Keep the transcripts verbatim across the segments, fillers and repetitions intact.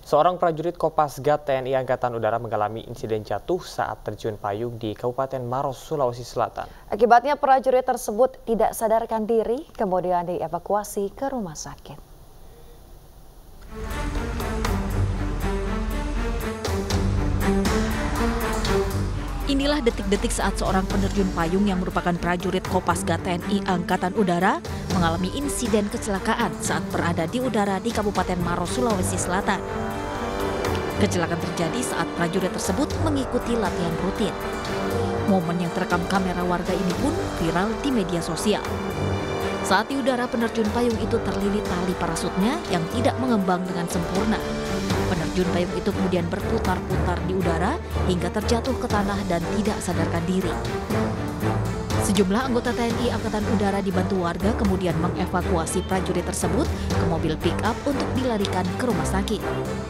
Seorang prajurit Kopasgat T N I Angkatan Udara mengalami insiden jatuh saat terjun payung di Kabupaten Maros, Sulawesi Selatan. Akibatnya prajurit tersebut tidak sadarkan diri, kemudian dievakuasi ke rumah sakit. Inilah detik-detik saat seorang penerjun payung yang merupakan prajurit Kopasgat T N I Angkatan Udara mengalami insiden kecelakaan saat berada di udara di Kabupaten Maros, Sulawesi Selatan. Kecelakaan terjadi saat prajurit tersebut mengikuti latihan rutin. Momen yang terekam kamera warga ini pun viral di media sosial. Saat di udara, penerjun payung itu terlilit tali parasutnya yang tidak mengembang dengan sempurna. Penerjun payung itu kemudian berputar-putar di udara hingga terjatuh ke tanah dan tidak sadarkan diri. Sejumlah anggota T N I Angkatan Udara dibantu warga kemudian mengevakuasi prajurit tersebut ke mobil pick-up untuk dilarikan ke rumah sakit.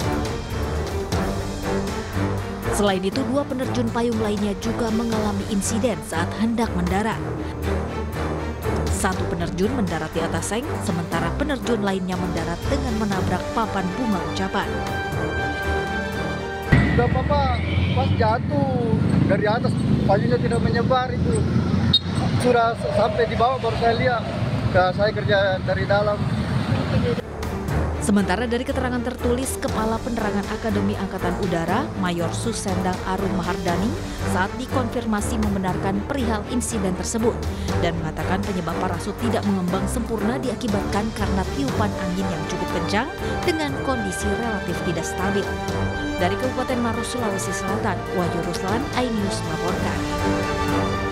Selain itu, dua penerjun payung lainnya juga mengalami insiden saat hendak mendarat. Satu penerjun mendarat di atas seng, sementara penerjun lainnya mendarat dengan menabrak papan bunga ucapan. Sudah papa pas jatuh dari atas, payungnya tidak menyebar itu. Sudah sampai di bawah baru saya lihat, saya kerja dari dalam. Sementara dari keterangan tertulis Kepala Penerangan Akademi Angkatan Udara, Mayor Susendang Arum Mahardani, saat dikonfirmasi membenarkan perihal insiden tersebut dan mengatakan penyebab parasut tidak mengembang sempurna diakibatkan karena tiupan angin yang cukup kencang dengan kondisi relatif tidak stabil. Dari Kabupaten Maros, Sulawesi Selatan, Wahyu Ruslan, iNews melaporkan.